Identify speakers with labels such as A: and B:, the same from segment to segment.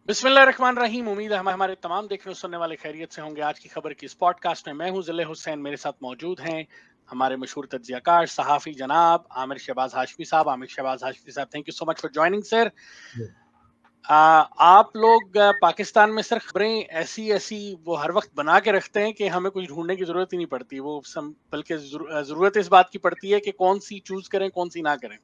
A: बिस्मिल्लाहिर्रहमानिर्रहीम। उम्मीद है हमारे तमाम देखने और सुनने वाले खैरियत से होंगे। आज की खबर की इस पॉडकास्ट में मैं हूं ज़िले हुसैन, मेरे साथ मौजूद हैं हमारे मशहूर तज्ज़ियाकार सहाफ़ी जनाब आमिर शहबाज हाशमी साहब। Aamir Shahbaz Hashmi sahab, thank you so much for joining sir. आप लोग पाकिस्तान में सर खबरें ऐसी ऐसी वो हर वक्त बना के रखते हैं कि हमें कुछ ढूंढने की जरूरत ही नहीं पड़ती। वो बल्कि जरूरत इस बात की पड़ती है कि कौन सी चूज करें कौन सी ना करें।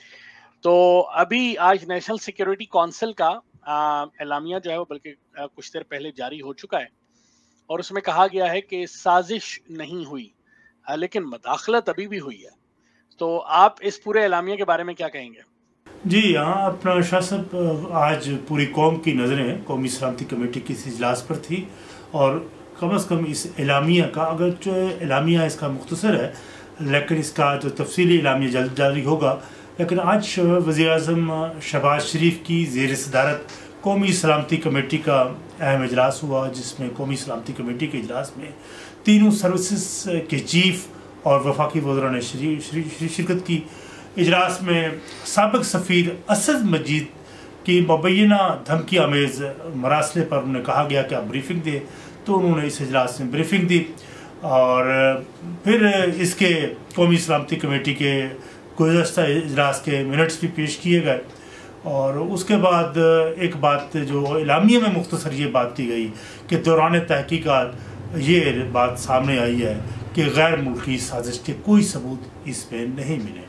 A: तो अभी आज नेशनल सिक्योरिटी काउंसिल का एलामिया जो है वो बल्कि कुछ देर पहले जारी हो चुका है और उसमें कहा गया है कि साजिश नहीं हुई, लेकिन मदाखलत अभी भी हुई है। तो आप इस पूरे एलामिया के बारे में क्या कहेंगे?
B: जी हाँ, अपना शाह साहब, आज पूरी कौम की नज़रें कौमी सलामती कमेटी की इस इजलास पर थी और कम से कम इस एलामिया का, अगर जो एलामिया इसका मुख्तसर है लेकिन इसका जो तफसीली एलामिया जल्द जारी होगा। लेकिन आज वज़ीर-ए-आज़म शहबाज शरीफ की ज़ेर सदारत कौमी सलामती कमेटी का अहम इजलास हुआ, जिसमें कौमी सलामती कमेटी के इजलास में तीनों सर्विसेज के चीफ और वफाकी वज़रा ने शिरकत की। इजलास में साबिक़ सफ़ीर असद मजीद की मुबैना धमकी आमेज़ मरासले पर उन्हें कहा गया कि आप ब्रीफिंग दें, तो उन्होंने इस इजलास में ब्रीफिंग दी और फिर इसके कौमी सलामती कमेटी के गुज़श्ता इजलास के मिनट्स भी पेश किए गए। और उसके बाद एक बात जो एलामिया में मुख्तसर ये बात की गई कि दौरान तहकीकात ये बात सामने आई है कि गैर मुल्की साजिश के कोई सबूत इसमें नहीं मिले।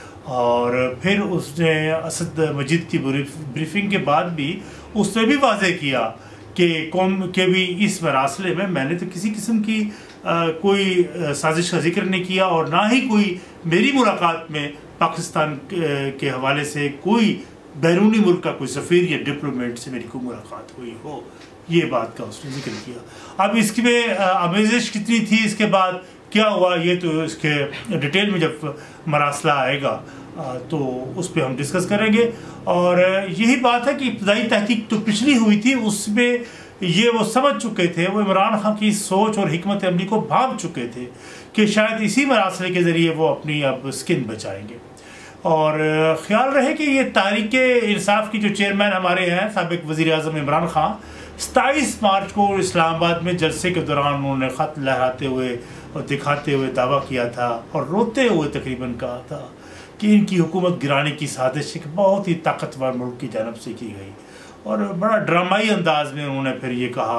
B: और फिर उसने असद मजीद की ब्रीफिंग के बाद भी उसने भी वाज़ेह किया कि कौम के भी इस मरासले में मैंने तो किसी किस्म की कोई साजिश का जिक्र नहीं किया और ना ही कोई मेरी मुलाकात में पाकिस्तान के हवाले से कोई बैरूनी मुल्क का कोई सफ़ीर या डिप्लोमेट से मेरी कोई मुलाकात हुई हो, ये बात का उसने जिक्र किया। अब इसमें आमेज़श कितनी थी, इसके बाद क्या हुआ, ये तो इसके डिटेल में जब मरासला आएगा तो उस पर हम डिस्कस करेंगे। और यही बात है कि इब्तदाई तहकीक तो पिछली हुई थी, उसमें ये वो समझ चुके थे, वो इमरान खान की सोच और हिकमत अमली को भांप चुके थे कि शायद इसी मरासले के ज़रिए वो अपनी अब स्किन बचाएंगे। और ख्याल रहे कि ये तहरीक इंसाफ की जो चेयरमैन हमारे हैं साबिक़ वज़ीर-ए-आज़म इमरान खान, 27 मार्च को इस्लामाबाद में जलसे के दौरान उन्होंने ख़त लहराते हुए और दिखाते हुए दावा किया था और रोते हुए तकरीबन कहा था कि इनकी हुकूमत गिराने की साजिश एक बहुत ही ताकतवर मुल्क की जानब से की गई। और बड़ा ड्रामाई अंदाज में उन्होंने फिर ये कहा,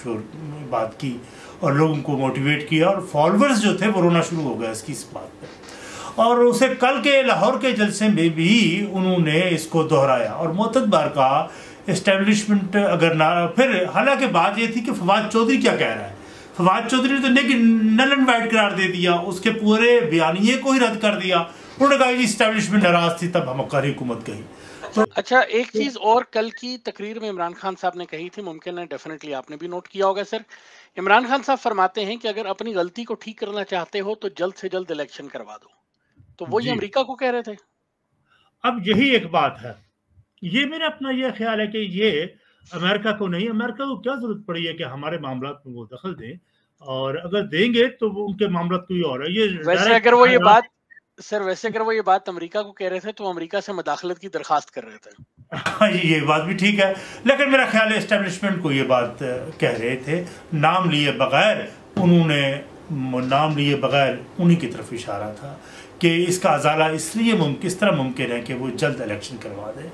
B: बात की और लोगों को मोटिवेट किया और फॉलोअर्स जो थे वो रोना शुरू हो गए इस बात पर। और उसे कल के लाहौर के जलसे में भी उन्होंने इसको दोहराया और मोतबर कहा इस्टेब्लिशमेंट अगर ना, फिर हालांकि बात ये थी कि फवाद चौधरी क्या कह रहा है। फवाद चौधरी ने तो नल एंड वाइट करार दे दिया, उसके पूरे बयानिए को ही रद्द कर दिया। उन्होंने कहा कि इस्टेब्लिशमेंट नाराज थी, तब हम हुकूमत गई।
A: तो अच्छा, एक चीज और कल की तकरीर में इमरान खान साहब ने कही थी, मुमकिन है डेफिनेटली आपने भी नोट किया होगा सर। इमरान खान साहब फरमाते हैं कि अगर अपनी गलती को ठीक करना चाहते हो तो जल्द से जल्द इलेक्शन करवा दो। तो वो ये अमेरिका को कह रहे थे।
B: अब यही एक बात है, ये मेरा अपना ये ख्याल है कि ये अमेरिका को नहीं, अमेरिका को क्या जरूरत पड़ी है कि हमारे मामलात में वो दखल दें, और अगर देंगे तो वो उनके मामलात कोई और है। ये
A: वैसे अगर वो ये बात सर, वैसे अगर वो ये बात अमेरिका को कह रहे थे तो अमेरिका से मदाखलत की दरखास्त कर रहे थे।
B: ये बात भी ठीक है, लेकिन मेरा ख्याल है एस्टेब्लिशमेंट को ये बात कह रहे थे, नाम लिए बगैर उन्होंने, नाम लिए बगैर उन्हीं की तरफ इशारा था कि इसका अजाला इसलिए इस तरह मुमकिन है कि वो जल्द इलेक्शन करवा दें।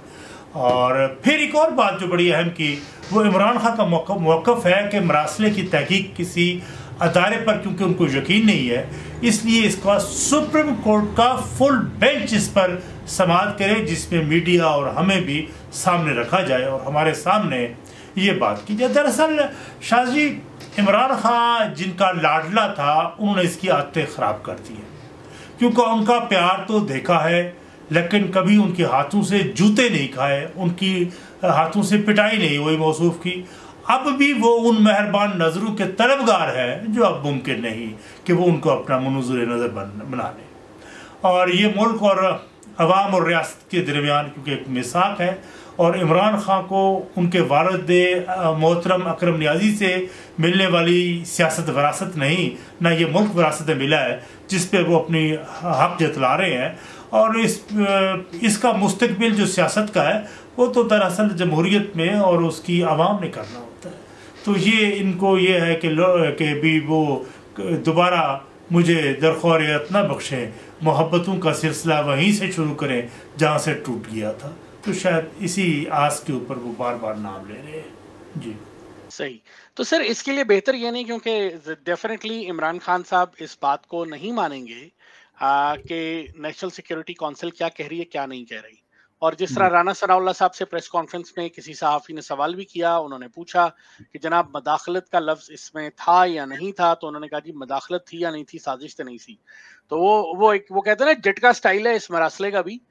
B: और फिर एक और बात जो बड़ी अहम की, वो इमरान खान का मौक़िफ़ है कि मरासले की तहकीक किसी अदारे पर क्योंकि उनको यकीन नहीं है, इसलिए इसका सुप्रीम कोर्ट का फुल बेंच इस पर समाअत करे, जिसमें मीडिया और हमें भी सामने रखा जाए और हमारे सामने ये बात की जाए। दरअसल शाह जी, इमरान खान जिनका लाडला था, उन्होंने इसकी आदतें ख़राब कर दी हैं, क्योंकि उनका प्यार तो देखा है लेकिन कभी उनके हाथों से जूते नहीं खाए, उनकी हाथों से पिटाई नहीं हुई मौसूफ की। अब भी वो उन मेहरबान नज़रों के तलबगार हैं जो अब मुमकिन नहीं कि वो उनको अपना मुनज़ुर नज़र बना लें। और ये मुल्क और अवाम और रियासत के दरमियान क्योंकि एक मिसाक है, और इमरान खान को उनके वालिद मोहतरम अकरम नियाज़ी से मिलने वाली सियासत वरासत नहीं, ना ये मुल्क वरासत मिला है जिस पे वो अपनी हक जतला रहे हैं। اور اس کا مستقبل جو سیاست کا ہے وہ تو دراصل جمہوریت میں اور اس کی عوام نے کرنا ہوتا ہے. تو یہ ان کو یہ ہے کہ بھی وہ دوبارہ مجھے درخواریت نہ بخشیں، محبتوں کا سلسلہ وہیں سے شروع کریں جہاں سے ٹوٹ گیا تھا. تو شاید اسی آس کے اوپر وہ بار بار نام لے رہے ہیں. جی
A: صحیح. تو سر اس کے لیے بہتر یہ نہیں، کیونکہ ڈیفینیٹلی عمران خان صاحب اس بات کو نہیں مانیں گے کہ نیشنل سیکیورٹی کونسل کیا کہہ رہی ہے کیا نہیں کہہ رہی. اور جس طرح رانا ثناء اللہ صاحب سے پریس کانفرنس میں کسی صحافی نے سوال بھی کیا، انہوں نے پوچھا کہ جناب مداخلت کا لفظ اس میں تھا یا نہیں تھا، تو انہوں نے کہا جی مداخلت تھی یا نہیں تھی، سازش تو نہیں تھی. تو وہ کہتے ہیں نا جٹ کا سٹائل ہے اس مراسلے کا بھی،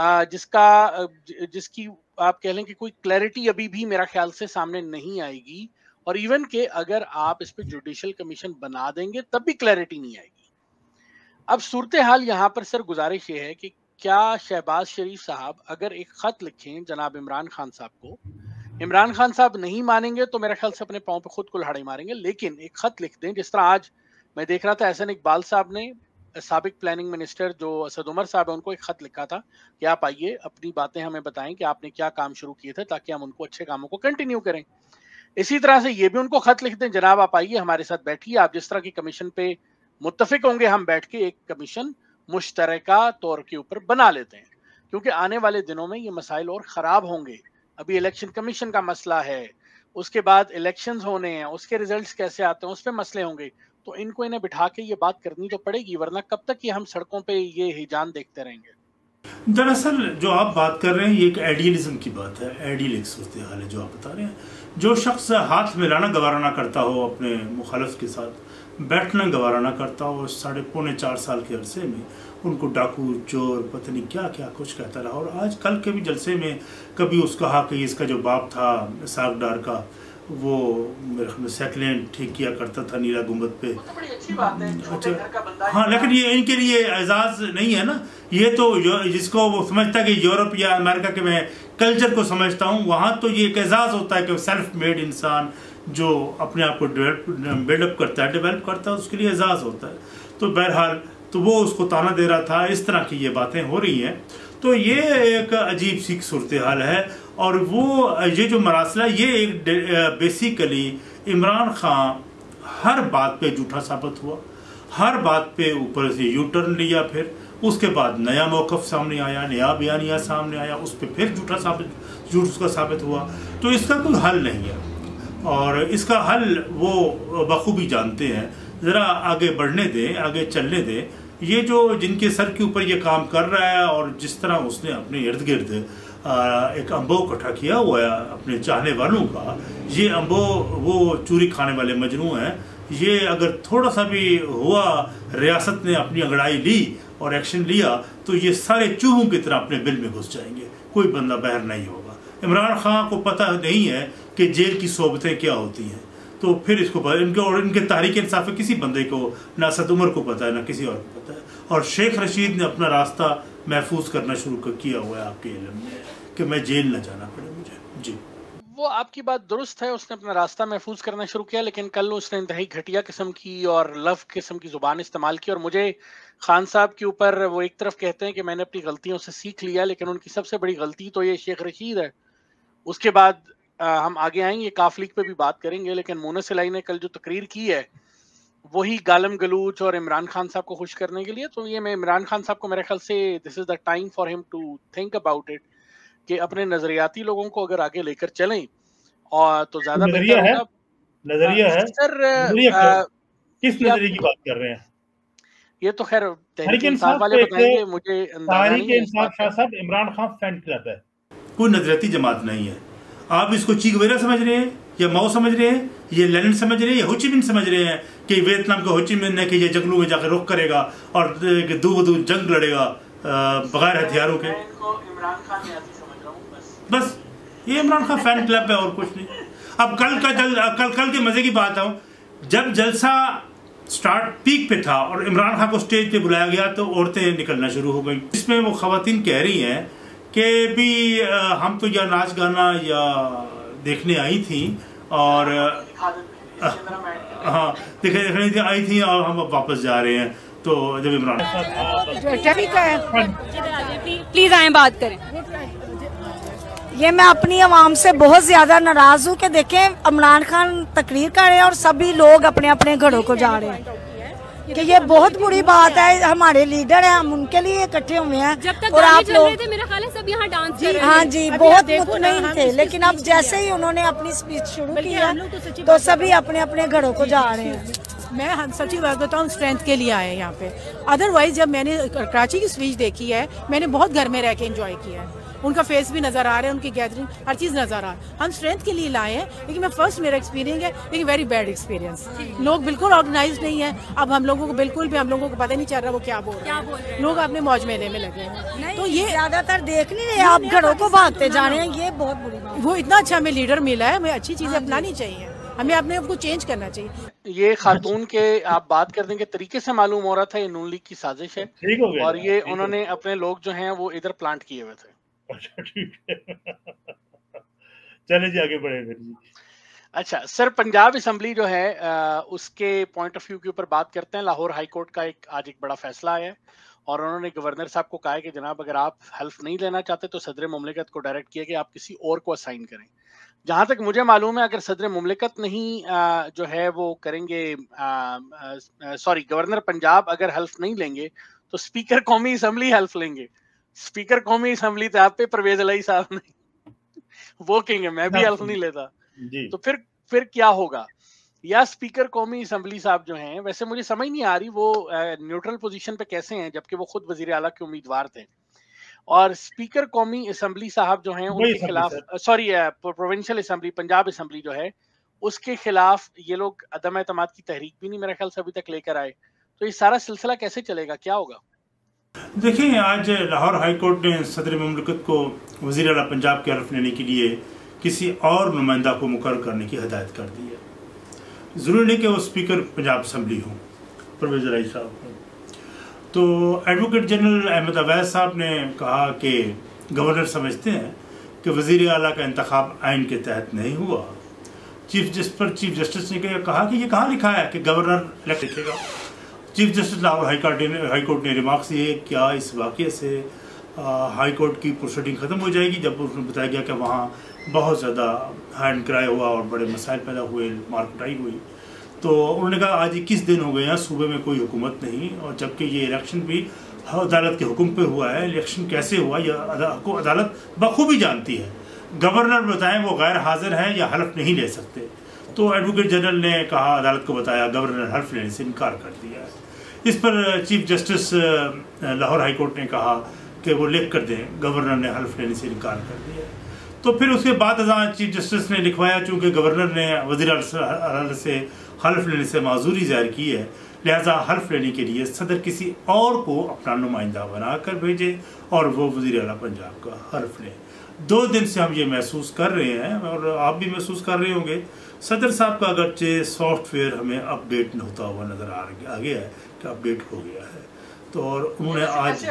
A: جس کی آپ کہہ لیں کہ کوئی کلیئرٹی ابھی بھی میرا خیال سے سامنے نہیں آئے گی. اور ایون کہ اگر آپ اس پہ جوڈیشل کمیشن بنا دیں گے تب بھی کلیئرٹی نہیں آئے گی. اب صورتحال یہاں پر سر گزارش یہ ہے کہ کیا شہباز شریف صاحب اگر ایک خط لکھیں جناب عمران خان صاحب کو، عمران خان صاحب نہیں مانیں گے تو میرے خیال سے اپنے پاؤں پہ خود کلہاڑی ماریں گے، لیکن ایک خط لکھ دیں جس طرح آج میں دیکھ رہا تھا احسن اقبال صاحب نے سابق پلاننگ منسٹر جو اسد عمر صاحب ہیں ان کو ایک خط لکھا تھا کہ آپ آئیے اپنی باتیں ہمیں بتائیں کہ آپ نے کیا کام شروع کیے تھے تاکہ ہم ان کو اچھے کاموں کو کنٹینیو کریں. اسی طرح سے یہ بھی ان کو خط لکھ دیں جناب آپ آئیے ہمارے ساتھ بیٹھیے، آپ جس طرح کی کمیشن پہ متفق ہوں گے ہم بیٹھ کے ایک کمیشن مشترکہ طور کے اوپر بنا لیتے ہیں، کیونکہ آنے والے دنوں میں یہ مسائل اور خراب ہوں گے. ابھی الیکشن کمیشن کا مسئلہ ہے، اس کے بعد الیکشنز ہونے ہیں، اس کے ریزلٹس کیسے آتے ہیں اس پہ مسئلے ہوں گے. تو ان کو انہیں بٹھا کے یہ بات کرنی تو پڑے گی، ورنہ کب تک یہ ہم سڑکوں پہ یہ ہیجان دیکھتے رہیں گے.
B: دراصل جو آپ بات کر رہے ہیں یہ ایک آئیڈیلزم کی بات ہے، آئیڈیل ایک صورتحال ہے جو آپ بتا رہے ہیں. جو شخص ہاتھ ملانا گوارا نہ کرتا ہو اپنے مخالف کے ساتھ، بیٹھنا گوارا نہ کرتا ہو، 3.25 سال کے عرصے میں ان کو ڈاکو چور پتہ نہیں کیا کیا کچھ کہتا رہا. اور آج کل کے بھی جلسے میں کبھی اس کہا کہ اس کا جو باپ تھا اسحاق ڈار کا وہ میرے خیال میں سیکلینڈ ٹھیک کیا کرتا تھا نیلا گنبد پہ. ہاں لیکن یہ ان کے لیے اعزاز نہیں ہے نا. یہ تو جس کو وہ سمجھتا ہے کہ یورپ یا امریکہ کے میں کلچر کو سمجھتا ہوں، وہاں تو یہ ایک اعزاز ہوتا ہے کہ سیلف میڈ انسان جو اپنے آپ کو بلڈ اپ کرتا ہے، ڈیولپ کرتا ہے، اس کے لیے اعزاز ہوتا ہے. تو بہرحال تو وہ اس کو تانا دے رہا تھا، اس طرح کی یہ باتیں ہو رہی ہیں. تو یہ ایک عجیب سی صورتحال ہے. اور وہ یہ جو مراسلہ یہ ایک بیسیکلی عمران خان ہر بات پہ جھوٹا ثابت ہوا، ہر بات پہ اوپر سے یو ٹرن لیا، پھر اس کے بعد نیا موقف سامنے آیا، نیا بیانیہ سامنے آیا، اس پہ پھر جھوٹ اس کا ثابت ہوا. تو اس کا کوئی حل نہیں ہے، اور اس کا حل وہ بخوبی جانتے ہیں. ذرا آگے بڑھنے دیں، آگے چلنے دیں. یہ جو جن کے سر کے اوپر یہ کام کر رہا ہے اور جس طرح اس نے اپنے ارد گرد ایک امبو اکٹھا کیا ہوا ہے اپنے چاہنے والوں کا، یہ امبو وہ چوری کھانے والے مجنوں ہیں. یہ اگر تھوڑا سا بھی ہوا ریاست نے اپنی انگڑائی لی اور ایکشن لیا تو یہ سارے چوہوں کی طرح اپنے بل میں گھس جائیں گے، کوئی بندہ باہر نہیں ہوگا. عمران خان کو پتہ نہیں ہے کہ جیل کی صحبتیں کیا ہوتی ہیں، تو پھر اس کو ان کے تحریک انصاف کسی بندے کو نہ اسد عمر کو پتہ ہے نہ کسی اور کو پتہ ہے. اور شیخ رشید نے اپنا راستہ محفوظ کرنا شروع کیا ہوا ہے آپ کے علم میں کہ میں جیل نہ جانا پڑے مجھے. جی
A: وہ آپ کی بات درست ہے، اس نے اپنا راستہ محفوظ کرنا شروع کیا، لیکن کل اس نے انتہائی گھٹیا قسم کی اور لف قسم کی زبان استعمال کی. اور مجھے خان صاحب کے اوپر وہ ایک طرف کہتے ہیں کہ میں نے اپنی غلطیوں سے سیکھ لیا، لیکن ان کی سب سے بڑی غلطی تو یہ شیخ رشید ہے. اس کے بعد ہم آگے آئیں گے، کاف لیگ پہ بھی بات کریں گے، لیکن مونس الہی نے کل جو تقریر کی ہے وہی گالم گلوچ اور عمران خان صاحب کو خوش کرنے کے لیے. تو یہ میں عمران خان صاحب کو میرے خیال سے this is the time for ہم ٹو تھنک اباؤٹ اٹ کہ اپنے نظریاتی لوگوں کو اگر آگے لے کر چلیں اور تو زیادہ بہتر ہوگا.
B: نظریہ ہے
A: سر
B: کس نظریے کی بات کر رہے ہیں؟
A: یہ تو خیر تحریک انصاف والے بتائیں گے، مجھے اندازہ نہیں ہے.
B: انصاف شاہ صاحب عمران خان فین کلب ہے، کوئی نظریاتی جماعت نہیں ہے. آپ اس کو چی گویرا سمجھ رہے ہیں یا ماؤ سمجھ رہے ہیں، یہ لینن سمجھ رہے ہیں یا ہوچی من سمجھ رہے ہیں کہ ویتنام کا ہوچی من ہے کہ یہ جنگلوں میں جا کے رخ کرے گا اور دو جنگ لڑے گا بغیر ہتھیاروں کے. بس یہ عمران خان فین کلب ہے اور کچھ نہیں. اب کل کے مزے کی بات ہے، جب جلسہ سٹارٹ پیک پہ تھا اور عمران خان کو سٹیج پہ بلایا گیا تو عورتیں نکلنا شروع ہو گئیں. اس میں وہ خواتین کہہ رہی ہیں کہ بھی ہم تو یا ناچ گانا یا دیکھنے آئی تھیں اور ہاں دیکھنے آئی تھیں اور ہم اب واپس جا رہے ہیں. تو جب عمران
C: پلیز آئیں بات کریں.
D: یہ میں اپنی عوام سے بہت زیادہ ناراض ہوں کہ دیکھیں عمران خان تقریر کر رہے ہیں اور سبھی لوگ اپنے اپنے گھروں کو جا رہے ہیں کہ یہ بہت بری بات ہے. ہمارے لیڈر ہیں, ہم ان کے لیے اکٹھے ہوئے ہیں.
C: جب تک
D: اور آپ لوگ
C: میرا خیال ہے سب یہاں ڈانس کر رہے
D: ہیں. ہاں جی, بہت مطمئن تھے, لیکن اب جیسے ہی انہوں نے اپنی اسپیچ شروع کی ہے تو سبھی اپنے اپنے گھروں کو جا رہے ہیں.
E: میں سچی بات بتاؤں, اسٹرینتھ کے لیے آئے ہیں یہاں پہ. ادروائز جب میں نے کراچی کی اسپیچ دیکھی ہے, میں نے بہت گھر میں رہ کے انجوائے کیا ہے. ان کا فیس بھی نظر آ رہا ہے, ان کی گیدرنگ ہر چیز نظر آ رہا ہے. ہم اسٹرینتھ کے لیے لائے ہیں, لیکن میں فرسٹ میرا ایکسپیرینس ہے, لیکن ویری بیڈ ایکسپیرینس. لوگ بالکل آرگنائز نہیں ہیں. اب ہم لوگوں کو بالکل بھی, ہم لوگوں کو پتہ نہیں چل رہا وہ کیا بول رہے ہیں. لوگ اپنے موج میلے میں لگے ہیں. تو یہ
D: زیادہ تر دیکھ نہیں رہے, آپ گھروں کو بھاگتے جا رہے ہیں, یہ بہت بری بات.
E: وہ اتنا اچھا ہمیں لیڈر ملا ہے, ہمیں اچھی چیزیں اپنانی چاہیے, ہمیں اپنے آپ کو چینج کرنا چاہیے.
A: یہ خاتون کے آپ بات کرنے کے طریقے سے معلوم ہو رہا تھا یہ نون لیگ کی سازش ہے, اور یہ انہوں نے اپنے لوگ جو ہیں وہ ادھر پلانٹ کیے ہوئے تھے.
B: چلے جی آگے بڑھے پھر.
A: اچھا سر, پنجاب اسمبلی جو ہے اس کے پوائنٹ آف ویو کے اوپر بات کرتے ہیں. لاہور ہائی کورٹ کا آج ایک بڑا فیصلہ آیا ہے, اور انہوں نے گورنر صاحب کو کہا ہے کہ جناب اگر آپ حلف نہیں لینا چاہتے تو صدر مملکت کو ڈائریکٹ کیا کہ آپ کسی اور کو اسائن کریں. جہاں تک مجھے معلوم ہے اگر صدر مملکت نہیں جو ہے وہ کریں گے, گورنر پنجاب اگر حلف نہیں لیں گے تو اسپیکر قومی اسمبلی حلف لیں گے. اسپیکر قومی اسمبلی تو آپ پہ پرویز الہی صاحب نہیں, وہ کہیں گے میں بھی حلف نہیں لیتا. تو پھر کیا ہوگا؟ یا اسپیکر قومی اسمبلی صاحب جو ہیں, ویسے مجھے سمجھ نہیں آ رہی وہ نیوٹرل پوزیشن پہ کیسے ہیں جبکہ وہ خود وزیر اعلیٰ کے امیدوار تھے, اور اسپیکر قومی اسمبلی صاحب جو ہیں ان کے خلاف, پروونشل اسمبلی پنجاب اسمبلی جو ہے اس کے خلاف یہ لوگ عدم اعتماد کی تحریک بھی نہیں میرے خیال سے ابھی تک لے کر آئے. تو یہ سارا سلسلہ کیسے چلے گا, کیا ہوگا؟
B: دیکھیں, آج لاہور ہائی کورٹ نے صدر مملکت کو وزیر اعلیٰ پنجاب کے حلف لینے کے لیے کسی اور نمائندہ کو مقرر کرنے کی ہدایت کر دی ہے. ضروری نہیں کہ وہ اسپیکر پنجاب اسمبلی ہوں, پرویز الہی صاحب ہوں. تو ایڈوکیٹ جنرل احمد اویس صاحب نے کہا کہ گورنر سمجھتے ہیں کہ وزیر اعلیٰ کا انتخاب آئین کے تحت نہیں ہوا. چیف جسٹس نے کہا کہ یہ کہاں لکھا ہے کہ گورنر الیکٹ لکھے گا. Chief justice Lahore high court نے ریمارکس دیے, کیا اس واقعے سے ہائی کورٹ کی پروسیڈنگ ختم ہو جائے گی, جب اس نے بتایا گیا کہ وہاں بہت زیادہ ہینڈ کرائی ہوا اور بڑے مسائل پیدا ہوئے, مار کٹائی ہوئی. تو انہوں نے کہا آج 21 دن ہو گئے ہیں, صوبے میں کوئی حکومت نہیں, اور جبکہ یہ الیکشن بھی عدالت کے حکم پہ ہوا ہے. الیکشن کیسے ہوا یہ عدالت بخوبی جانتی ہے. گورنر بتائیں وہ غیر حاضر ہیں یا حلف نہیں لے سکتے. تو ایڈوکیٹ جنرل نے کہا, عدالت کو بتایا, گورنر حلف لینے سے انکار کر دیا ہے. اس پر chief justice Lahore high court نے کہا کہ وہ لکھ کر دیں, گورنر نے حلف لینے سے انکار کر دیا. تو پھر اس کے بعد چیف جسٹس نے لکھوایا, چونکہ گورنر نے وزیر اعلیٰ سے حلف لینے سے معذوری ظاہر کی ہے, لہذا حلف لینے کے لیے صدر کسی اور کو اپنا نمائندہ بنا کر بھیجے اور وہ وزیر اعلیٰ پنجاب کا حلف لیں. 2 دن سے ہم یہ محسوس کر رہے ہیں, اور آپ بھی محسوس کر رہے ہوں گے, صدر صاحب کا اگرچہ سافٹ ویئر ہمیں اپ ڈیٹ ہوتا ہوا نظر آ گیا ہے کہ اپ ڈیٹ ہو گیا ہے. تو اور انہوں نے آج,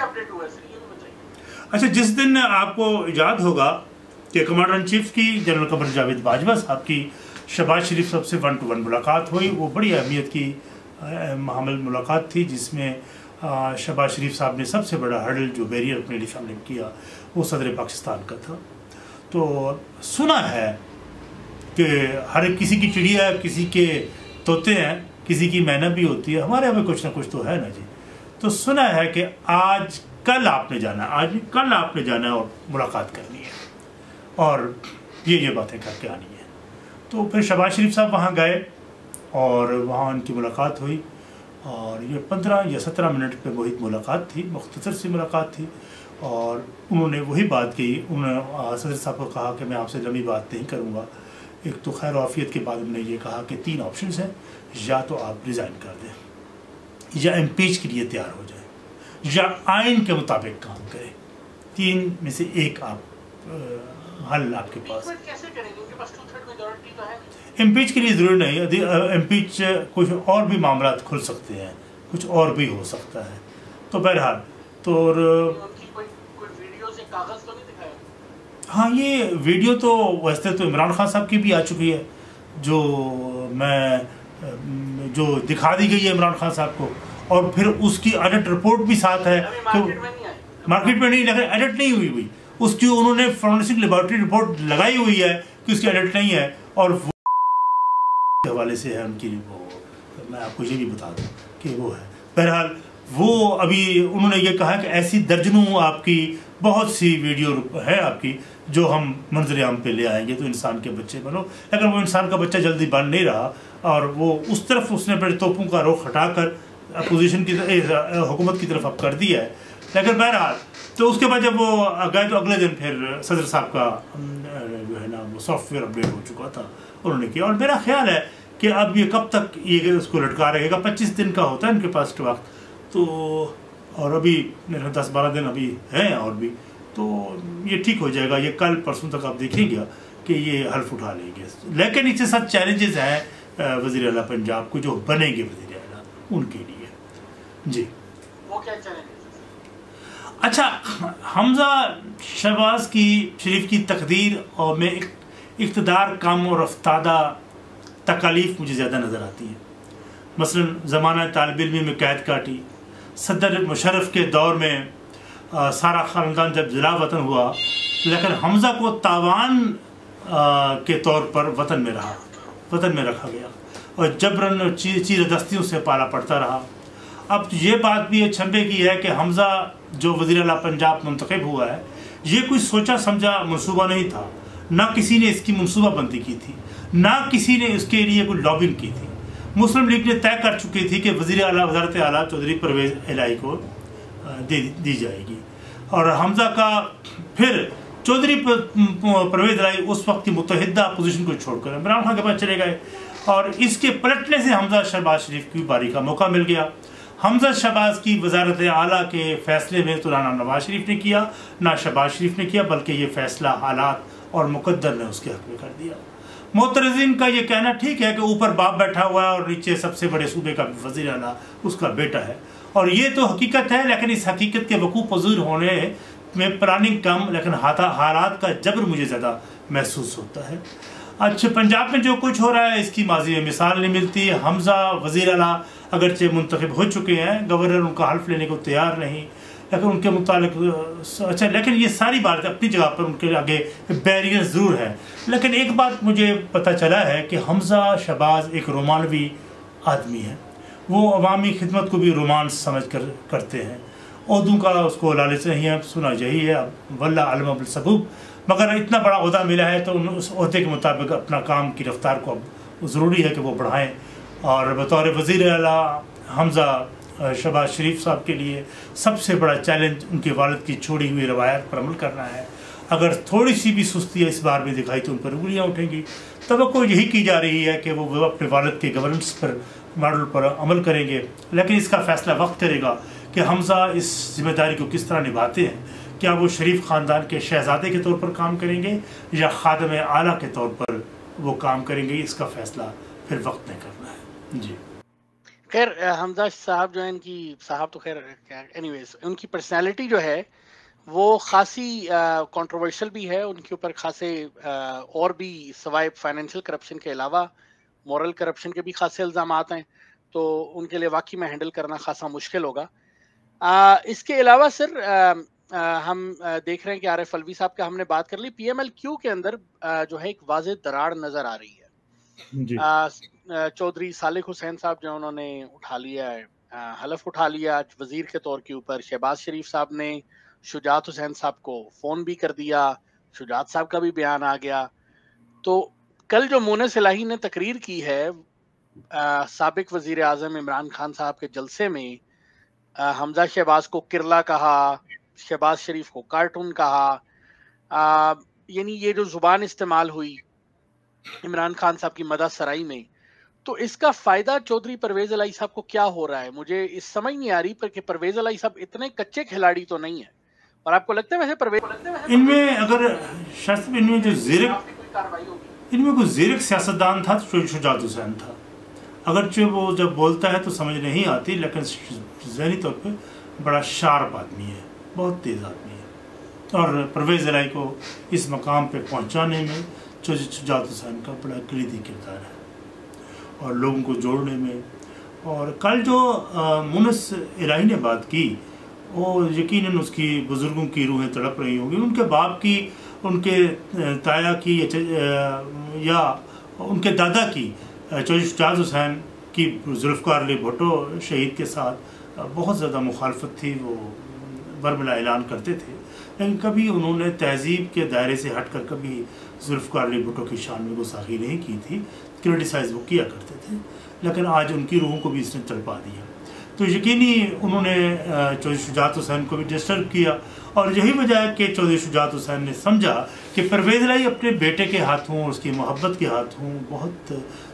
B: اچھا جس دن آپ کو یاد ہوگا کہ کمانڈر ان چیف کی جنرل قمر جاوید باجوہ صاحب کی شہباز شریف صاحب سے 1-to-1 ملاقات ہوئی, وہ بڑی اہمیت کی حامل ملاقات تھی, جس میں شہباز شریف صاحب نے سب سے بڑا ہرڈل جو بیریئر اپنے لیے سامنے کیا وہ صدر پاکستان کا تھا. تو سنا ہے کہ ہر کسی کی چڑیا کسی کے طوطے ہیں, کسی کی مینا بھی ہوتی ہے, ہمارے یہاں کچھ نہ کچھ تو ہے نا جی. تو سنا ہے کہ کل آپ نے جانا ہے اور ملاقات کرنی ہے اور یہ باتیں کر کے آنی ہے. تو پھر شہباز شریف صاحب وہاں گئے اور وہاں ان کی ملاقات ہوئی, اور یہ 15 یا 17 منٹ پہ وہی ملاقات تھی, مختصر سی ملاقات تھی, اور انہوں نے وہی بات کی. انہوں نے صدر صاحب کو کہا کہ میں آپ سے لمبی بات نہیں کروں گا. ایک تو خیر وعافیت کے بعد انہوں نے یہ کہا کہ 3 آپشنز ہیں, یا تو آپ ریزائن کر دیں, یا امپیچ کے لیے تیار ہو جائیں, یا آئین کے مطابق کام کریں. 3 میں سے ایک آپ حل آپ کے پاس. امپیچ کے لیے ضروری نہیں, امپیچ کچھ اور بھی معاملات کھل سکتے ہیں, کچھ اور بھی ہو سکتا ہے. تو بہرحال تو ہاں یہ ویڈیو تو ویسے تو عمران خان صاحب کی بھی آ چکی ہے, جو دکھا دی گئی ہے عمران خان صاحب کو, और फिर उसकी ऑडिट रिपोर्ट भी साथ है कि मार्केट में नहीं, लेकिन ऑडिट नहीं हुई उसकी उन्होंने फॉरेंसिक लेबोरेटरी रिपोर्ट लगाई हुई है कि उसकी ऑडिट नहीं है, और वो हवाले से है उनकी, वो मैं आपको ये भी बता दूं कि वो है। बहरहाल वो अभी उन्होंने ये कहा कि ऐसी दर्जनों आपकी बहुत सी वीडियो है आपकी जो हम मंजर आम पे ले आएंगे तो इंसान के बच्चे बनो, लेकिन वो इंसान का बच्चा जल्दी बन नहीं रहा, और वो उस तरफ उसने अपने तोपों का रुख हटाकर अपोजिशन की हुकूमत की तरफ अब कर दिया है। लेकिन बहरहाल तो उसके बाद जब वो गए तो अगले दिन फिर सदर साहब का जो है ना वो सॉफ्टवेयर अपडेट हो चुका था, उन्होंने किया। और मेरा ख्याल है कि अब ये कब तक ये उसको लटका रहेगा, 25 दिन का होता है इनके पास वक्त, तो और अभी मेरे 10-12 दिन अभी हैं और भी, तो ये ठीक हो जाएगा। ये कल परसों तक आप देखेंगे कि ये हल्फ उठा लेंगे। लेकिन इसके साथ चैलेंजेस हैं वज़ीर आला पंजाब को जो बनेंगे वज़ीर आला उनके लिए। जी
A: वो क्या चैलेंजेस?
B: अच्छा, हमजा शहबाज की शरीफ की तकदीर और में इक़्तिदार कम और अफ्तादा तकालीफ मुझे ज़्यादा नज़र आती है। मसलन ज़माना तालिब इल्मी में कैद काटी, सदर मुशर्रफ के दौर में सारा ख़ानदान जब जिला वतन हुआ, लेकिन हमजा को तावान के तौर पर वतन में रखा गया और जबरन चीरदस्तियों से पाला पड़ता रहा। अब ये बात भी छंबे की है कि हमजा जो वज़ीर आला पंजाब मुंतखब हुआ है, ये कोई सोचा समझा मनसूबा नहीं था, ना किसी ने इसकी मनसूबाबंदी की थी, ना किसी ने इसके लिए कोई लॉबिंग की थी। मुस्लिम लीग ने तय कर चुकी थी कि वज़ीर आला वज़ारत आला चौधरी परवेज़ इलाही को दी जाएगी, और हमजा का फिर चौधरी परवेज़ इलाही उस वक्त की मुत्तहिदा अपोजिशन को छोड़कर इमरान खान के पास चले गए, और इसके पलटने से हमजा शहबाज शरीफ की बारी का मौका मिल गया। हमजा शहबाज की वज़ारत आला के फ़ैसले में तो ना नवाज शरीफ ने किया ना शहबाज शरीफ ने किया, बल्कि ये फ़ैसला हालात और मुक़द्दर ने उसके हक़ में कर दिया। मोतरज़ीन का ये कहना ठीक है कि ऊपर बाप बैठा हुआ है और नीचे सबसे बड़े सूबे का वज़ीर आला उसका बेटा है, और ये तो हकीकत है, लेकिन इस हकीकत के वकूफ़ पज़ीर होने में प्लानिंग कम, लेकिन हालात का जबर मुझे ज़्यादा महसूस होता है। अच्छा, पंजाब में जो कुछ हो रहा है इसकी माजी में मिसाल नहीं मिलती। हमजा वज़ीर आला अगरचे मुंतखब हो चुके हैं, गवर्नर उनका हल्फ लेने को तैयार नहीं, लेकिन उनके मुतालिक अच्छा, लेकिन ये सारी बात अपनी जगह पर उनके आगे बैरियर ज़रूर है। लेकिन एक बात मुझे पता चला है कि हमजा शहबाज एक रोमानवी आदमी है, वो अवामी खिदमत को भी रोमांस समझ कर करते हैं। उर्दू का उसको लालच नहीं है, सुना यही है, वल्ला अलम अब्दुल सबूब, मगर इतना बड़ा ओहदा मिला है तो उस ओहदे के मुताबिक अपना काम की रफ्तार को अब ज़रूरी है कि वो बढ़ाएँ। और बतौर वज़ीर आला हमजा शहबाज शरीफ साहब के लिए सबसे बड़ा चैलेंज उनके वालिद की छोड़ी हुई रवायत पर अमल करना है। अगर थोड़ी सी भी सुस्ती इस बार में दिखाई तो उन पर उंगलियाँ उठेंगी। तवक्को यही की जा रही है कि वो अपने वालिद के गवर्नेंस पर मॉडल पर अमल करेंगे, लेकिन इसका फ़ैसला वक्त करेगा कि हमजा इस जिम्मेदारी को किस तरह निभाते हैं। क्या वो शरीफ ख़ानदान के शहज़ादे के तौर पर काम करेंगे या खादम आला के तौर पर वो काम करेंगे, इसका फ़ैसला फिर वक्त ने करना है। जी
A: खैर, हमजा साहब जो है, इनकी साहब तो खैर एनीवेज, उनकी पर्सनालिटी जो है वो खासी कंट्रोवर्शियल भी है। उनके ऊपर खासे और भी सवाए फाइनेंशियल करप्शन के अलावा मॉरल करप्शन के भी खासे इल्ज़ामात हैं, तो उनके लिए वाकई में हैंडल करना खासा मुश्किल होगा। इसके अलावा सर हम देख रहे हैं कि आरिफ अलवी साहब का हमने बात कर ली। PMLQ के अंदर जो है एक वाज़ेह दरार नज़र आ रही है। चौधरी सालिक हुसैन साहब जो उन्होंने उठा लिया है, हलफ उठा लिया वज़ीर के तौर के ऊपर। शहबाज शरीफ साहब ने शुजात हुसैन साहब को फ़ोन भी कर दिया, शुजात साहब का भी बयान आ गया। तो कल जो मोनस इलाही ने तकरीर की है साबिक वज़ीर आज़म इमरान खान साहब के जलसे में, हमजा शहबाज को किरला कहा, शहबाज शरीफ को कार्टून कहा, यानी ये जो ज़ुबान इस्तेमाल हुई इमरान खान साहब की मदद सराई में, तो इसका फ़ायदा चौधरी परवेज़ इलाही साहब को क्या हो रहा है? मुझे इस समझ नहीं आ रही, पर कि परवेज़ इलाही साहब इतने कच्चे खिलाड़ी तो नहीं है। और आपको लगता है वैसे परवेज़
B: इनमें अगर शायद इनमें जो इनमें कोई ज़ीरक सियासतदान था तो शुजात हुसैन था। अगरचे वो जब बोलता है तो समझ नहीं आती, लेकिन ज़हनी तौर पे बड़ा शार्प आदमी है, बहुत तेज़ आदमी है। और परवेज़ इलाही को इस मकाम पे पहुंचाने में शुजात हुसैन का बड़ा कलीदी किरदार है, और लोगों को जोड़ने में اور کل جو مونس الہی نے بات کی وہ یقیناً اس کی بزرگوں کی روحیں تڑپ رہی ہوں گی، ان کے باپ کی، ان کے تایا کی یا ان کے دادا کی، چودھری شجاعت حسین کی ذوالفقار علی بھٹو شہید کے ساتھ بہت زیادہ مخالفت تھی، وہ برملا اعلان کرتے تھے، لیکن کبھی انہوں نے تہذیب کے دائرے سے ہٹ کر کبھی ذوالفقار علی بھٹو کی شان میں گستاخی نہیں کی تھی، کرٹیسائز وہ کیا کرتے تھے، لیکن آج ان کی روحوں کو بھی اس نے تڑپا دیا۔ تو یقینی انہوں نے چودھری شجاعت حسین کو بھی ڈسٹرب کیا، اور یہی وجہ ہے کہ چودھری شجاعت حسین نے سمجھا کہ پرویز الہی اپنے بیٹے کے ہاتھوں، اس کی محبت کے ہاتھوں بہت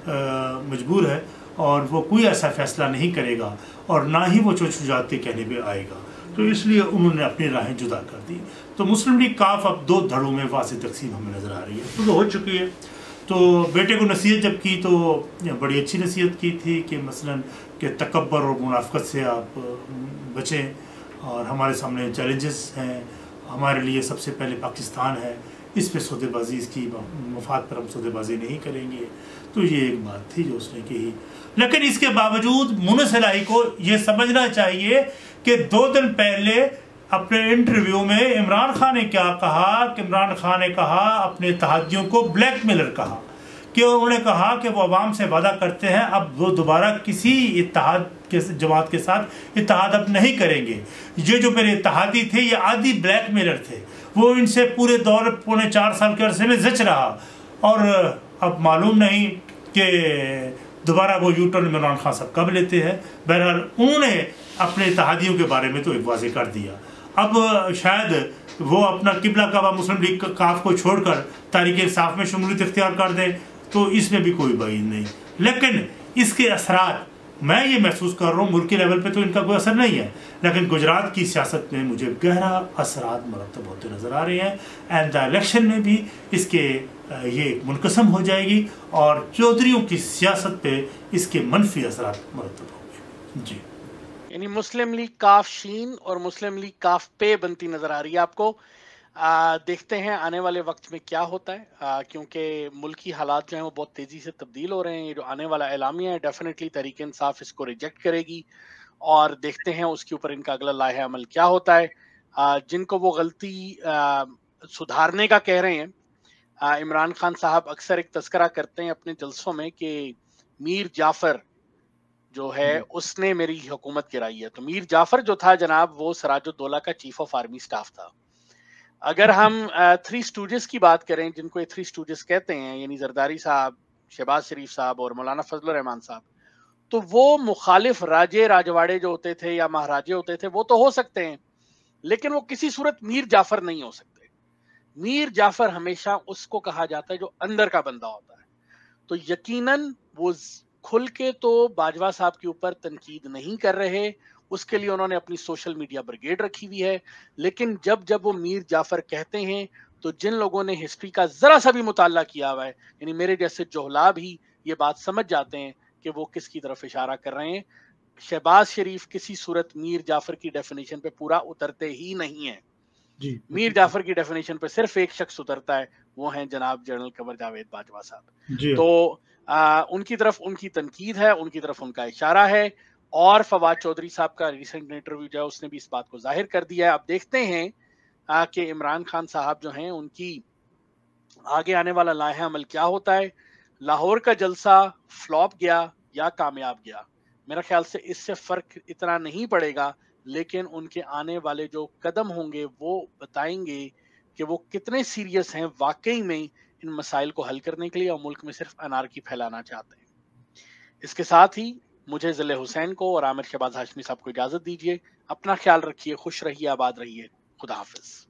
B: مجبور ہے، اور وہ کوئی ایسا فیصلہ نہیں کرے گا اور نہ ہی وہ چودھری شجاعت کے کہنے پہ آئے گا، تو اس لیے انہوں نے اپنی راہیں جدا کر دی۔ تو مسلم لیگ کاف اب دو دھڑوں میں واضح تقسیم ہمیں نظر آ رہی ہے، تو ہو چکی ہے۔ تو بیٹے کو نصیحت جب کی تو بڑی اچھی نصیحت کی تھی کہ مثلاً کہ تکبر اور منافقت سے آپ بچیں، اور ہمارے سامنے چیلنجز ہیں، ہمارے لیے سب سے پہلے پاکستان ہے، اس پہ سودے بازی، اس کی مفاد پر ہم سودے بازی نہیں کریں گے۔ تو یہ ایک بات تھی جو اس نے کہی، لیکن اس کے باوجود مونس الہی کو یہ سمجھنا چاہیے کہ 2 دن پہلے اپنے انٹرویو میں عمران خان نے کیا کہا کہ عمران خان نے کہا اپنے اتحادیوں کو بلیک میلر کہا، کہ انہوں نے کہا کہ وہ عوام سے وعدہ کرتے ہیں اب وہ دوبارہ کسی اتحاد کے جماعت کے ساتھ اتحاد اب نہیں کریں گے، یہ جو میرے اتحادی تھے یہ عادی بلیک میلر تھے، وہ ان سے پورے دور پونے 4 سال کے عرصے میں زچ رہا، اور اب معلوم نہیں کہ دوبارہ وہ یو ٹرن عمران خان صاحب کب لیتے ہیں۔ بہرحال انہوں نے اپنے اتحادیوں کے بارے میں تو ایک واضح کر دیا، اب شاید وہ اپنا قبلہ کعبہ مسلم لیگ کاف کو چھوڑ کر تحریک انصاف میں شمولیت اختیار کر دیں تو اس میں بھی کوئی بعید نہیں، لیکن اس کے اثرات میں یہ محسوس کر رہا ہوں، ملکی لیول پہ تو ان کا کوئی اثر نہیں ہے، لیکن گجرات کی سیاست میں مجھے گہرا اثرات مرتب ہوتے نظر آ رہے ہیں، اینڈ دا الیکشن میں بھی اس کے یہ منقسم ہو جائے گی، اور چودھریوں کی سیاست پہ اس کے منفی اثرات مرتب ہوں گے۔ جی،
A: یعنی مسلم لیگ کاف شین اور مسلم لیگ کاف پے بنتی نظر آ رہی ہے آپ کو۔ دیکھتے ہیں آنے والے وقت میں کیا ہوتا ہے، کیونکہ ملکی حالات جو ہیں وہ بہت تیزی سے تبدیل ہو رہے ہیں۔ یہ جو آنے والا اعلامیہ ہے ڈیفینیٹلی تحریک انصاف اس کو ریجیکٹ کرے گی، اور دیکھتے ہیں اس کے اوپر ان کا اگلا لائحہ عمل کیا ہوتا ہے۔ جن کو وہ غلطی سدھارنے کا کہہ رہے ہیں، عمران خان صاحب اکثر ایک تذکرہ کرتے ہیں اپنے جلسوں میں کہ میر جعفر جو ہے اس نے میری حکومت گرائی ہے۔ تو میر جعفر جو تھا جناب وہ سراج الدولہ کا چیف آف آرمی سٹاف تھا۔ اگر ہم 3 اسٹوجز کی بات کریں، جن کو 3 اسٹوجز کہتے ہیں، یعنی زرداری صاحب، شہباز شریف صاحب اور مولانا فضل الرحمان صاحب، تو وہ مخالف راجے راجواڑے جو ہوتے تھے یا مہاراجے ہوتے تھے وہ تو ہو سکتے ہیں، لیکن وہ کسی صورت میر جعفر نہیں ہو سکتے۔ میر جعفر ہمیشہ اس کو کہا جاتا ہے جو اندر کا بندہ ہوتا ہے۔ تو یقیناً وہ کھل کے تو باجوہ صاحب کے اوپر تنقید نہیں کر رہے، اس کے لیے انہوں نے اپنی سوشل میڈیا بریگیڈ رکھی ہوئی ہے، لیکن جب وہ میر جعفر کہتے ہیں تو جن لوگوں نے ہسٹری کا ذرا سا بھی مطالعہ کیا ہوا ہے، یعنی میرے جیسے جوہلا بھی یہ بات سمجھ جاتے ہیں کہ وہ کس کی طرف اشارہ کر رہے ہیں۔ شہباز شریف کسی صورت میر جعفر کی ڈیفینیشن پہ پورا اترتے ہی نہیں ہیں۔
B: جی،
A: میر جعفر کی ڈیفینیشن پہ صرف ایک شخص اترتا ہے، وہ ہیں جناب جنرل قمر جاوید باجوہ صاحب۔
B: جی،
A: تو ان کی طرف ان کی تنقید ہے، ان کی طرف ان کا اشارہ ہے، اور فواد چودھری صاحب کا ریسنٹ انٹرویو جو ہے اس نے بھی اس بات کو ظاہر کر دیا ہے۔ اب دیکھتے ہیں کہ عمران خان صاحب جو ہیں ان کی آگے آنے والا لائحہ عمل کیا ہوتا ہے۔ لاہور کا جلسہ فلاپ گیا یا کامیاب گیا، میرا خیال سے اس سے فرق اتنا نہیں پڑے گا، لیکن ان کے آنے والے جو قدم ہوں گے وہ بتائیں گے کہ وہ کتنے سیریس ہیں واقعی میں ان مسائل کو حل کرنے کے لیے، اور ملک میں صرف انارکی پھیلانا چاہتے ہیں۔ اس کے ساتھ ہی مجھے ذل حسین کو اور عامر شہباز ہاشمی صاحب کو اجازت دیجیے۔ اپنا خیال رکھیے، خوش رہیے، آباد رہیے، خدا حافظ۔